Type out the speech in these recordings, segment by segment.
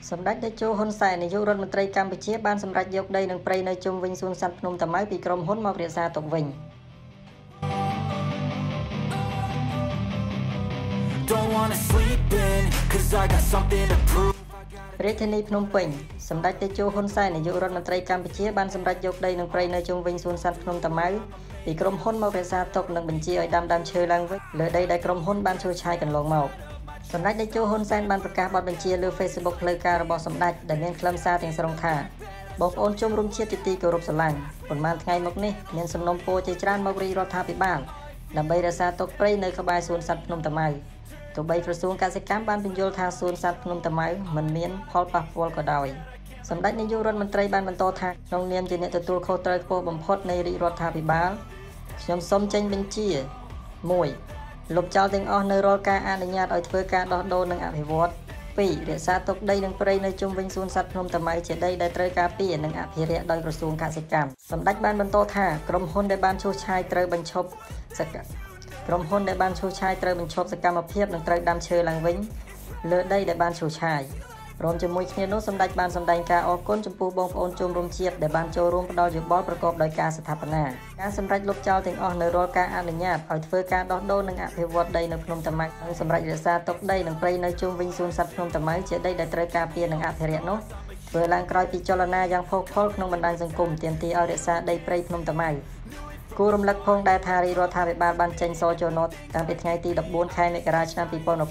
សម្ដេចតេជោហ៊ុនសែននាយករដ្ឋមន្ត្រីកម្ពុជាបានសម្រេចយកដីនិងព្រៃនៅជុំវិញសួនសត្វភ្នំតាម៉ៅពីក្រុមហ៊ុនមករក្សាទុកវិញរាជធានីភ្នំពេញសម្ដេចតេជោហ៊ុនសែននាយករដ្ឋមន្ត្រីកម្ពុជាបានសម្រេចយកដីនិងព្រៃនៅជុំវិញសួនសត្វភ្នំតាម៉ៅពីក្រុមហ៊ុនមករក្សាទុកនិងបញ្ជាឲ្យដាំឈើឡើងវិញលើដីដែលក្រុមហ៊ុនបានឈូសឆាយកន្លងមកសម្ដេចតេជោហ៊ុនសែនបានប្រកាសបទបញ្ជាលើ Facebook ផ្លូវការរបស់សម្ដេចដែលមានខ្លឹមសារទាំងស្រុងថាបងប្អូនជនរួមជាតិជាទីគោរពស្រឡាញ់ប៉ុន្មានថ្ងៃមកនេះមានសំណុំពរជាច្រើនមករាជរដ្ឋាភិបាលដើម្បីរក្សាទុកព្រៃនៅក្បែរសួនសត្វភ្នំតាម៉ៅទោះបីក្រសួងកសិកម្មបានបញ្យល់ថាសួនសត្វភ្នំតាម៉ៅមិនមានផលប៉ះពាល់ក៏ដោយសម្ដេចនាយករដ្ឋមន្ត្រីបានបន្តថាក្នុងនាមជាអ្នកទទួលខុសត្រូវខ្ពស់បំផុតនៃរាជរដ្ឋាភិបាលខ្ញុំសូមចេញបញ្ជា 1. លុបចោលទាំងអស់នៅរាល់ការអនុញ្ញាតឲ្យធ្វើការដោះដូរនិងអភិវឌ្ឍ 2. រក្សាទុកដីនិងព្រៃនៅជុំវិញសួនសត្វភ្នំតាម៉ៅជាដីដែលត្រូវការពារនិងអភិរក្សដោយក្រសួងកសិកម្មសម្ដេចបានបន្តថាក្រុមហ៊ុនដែលបានឈូសឆាយត្រូវបញ្ឈប់សកម្មភាពនិងត្រូវដាំឈើឡើងវិញលើដីដែលបានឈូសឆាយព្រមជាមួយគ្នានោះសម្ដេចបានសម្ដែងការអរគុណចំពោះបងប្អូនជនរួមជាតិដែលបានចូលរួមផ្ដល់យោបល់ប្រកបដោយការស្ថាបនាការសម្រេចលុបចោលទាំងអស់នៅរាល់ការអនុញ្ញាតឲ្យធ្វើការដោះដូរនិងអភិវឌ្ឍដីនៅភ្នំតាម៉ៅនិងសម្រេចរក្សាទុកដីនិងព្រៃនៅជុំវិញសួនសត្វភ្នំតាម៉ៅជាដីដែលត្រូវការពារនិងអភិរក្សនោះធ្វើឡើងក្រោយពីចលនាយ៉ាងផុសផុលក្នុងបណ្ដាញសង្គមទាមទារឲ្យរក្សាដីព្រៃភ្នំតាម៉ៅគួររំលឹកផងដែរថារាជរដ្ឋាភិបាលបានចេញសរចូលណូតតាំងពីថ្ងៃទី14ខែមករាឆ្នាំ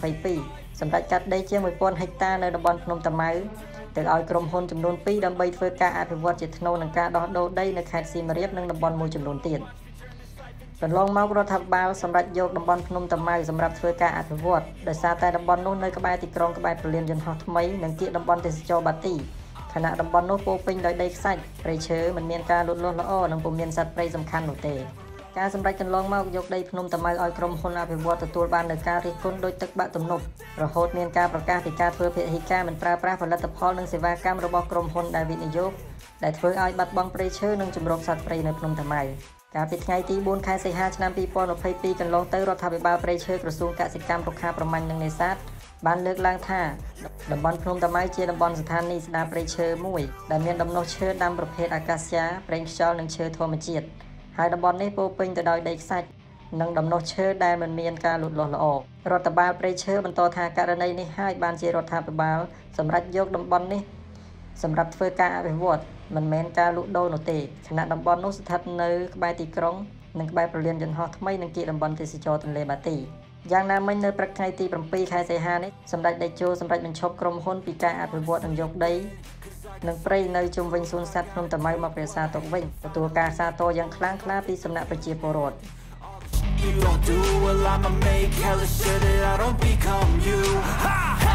2022សម្រាប់កាត់ដីជាង 1000 ហិកតានៅតំបន់ភ្នំតាម៉ៅទៅឲ្យក្រុមហ៊ុនចំនួន 2 ដើម្បីធ្វើការអភិវឌ្ឍជាថ្នូរនឹងការដោះដូរដីនៅខេត្តសៀមរាបនិងតំបន់មួយចំនួនទៀតកន្លងមករដ្ឋាភិបាលសម្រាប់យកតំបន់ភ្នំតាម៉ៅសម្រាប់ធ្វើការអភិវឌ្ឍដោយសារតែតំបន់នោះនៅក្បែរទីក្រុងក្បែរព្រលានយន្តហោះថ្មីនិងជាតំបន់ទេសចរណ៍បាទីខណៈតំបន់នោះពោពេញដោយដីខ្សាច់ព្រៃឈើមិនមានការលូតលាស់ល្អនិងពុំមានសត្វព្រៃសំខាន់នោះទេការសម្រេចកន្លងមកយកដីភ្នំតាម៉ៅឲ្យក្រុមហ៊ុនអភិវឌ្ឍទទួលបាននូវការរិះគន់ដោយទឹកបាក់ទំនប់រហូតមានការប្រកាសពីការធ្វើពហិការមិនប្រើប្រាស់ផលិតផលនិងសេវាកម្មរបស់ក្រុមហ៊ុនដែលវិនិយោគដែលធ្វើឲ្យបាត់បង់ព្រៃឈើនិងជំរកសត្វព្រៃនៅភ្នំតាម៉ៅកាលពីថ្ងៃទី4ខែសីហាឆ្នាំ2022កន្លងទៅរដ្ឋាភិបាលព្រៃឈើក្រសួងកសិកម្មរុក្ខាប្រមាញ់និងនេសាទបានលើកឡើងថាតំបន់ភ្នំតាម៉ៅជាតំបន់ស្ថានីយស្ដារព្រៃឈើមួយដែលមានដំណោះឈើដាំប្រភេទអាកាសយ៉ាប្រេងខ្យល់និងឈើធម្មជាតិហើយតំបន់នេះពោពេញទៅដោយដីខ្សាច់និងដំណោះឈើដែលមិនមានការលូតលាស់ល្អរដ្ឋបាលព្រៃឈើបន្តថាករណីនេះហើយបានជារដ្ឋាភិបាលសម្រាប់យកតំបន់នេះសម្រាប់ធ្វើការអភិវឌ្ឍមិនមែនការលក់ដូរនោះទេខណៈតំបន់នោះស្ថិតនៅក្បែរទីក្រុងនិងក្បែរព្រលានយន្តហោះថ្មីនិងជាតំបន់ទេសចរណ៍ទន្លេបាទីយ៉ាងណាមិញនៅព្រឹកថ្ងៃទី7ខែសីហានេះសម្ដេចតេជោសម្រេចបញ្ឈប់ក្រុមហ៊ុនពីការអភិវឌ្ឍនិងយកដីនិងព្រៃនៅជុំវិញសួនសត្វភ្នំតាម៉ៅមករក្សាទុកវិញទទួលការសាទរយ៉ាងខ្លាំងក្លាពីសំណាក់ប្រជាពលរដ្ឋ You don't do well, I'ma make hella sure that I don't become you.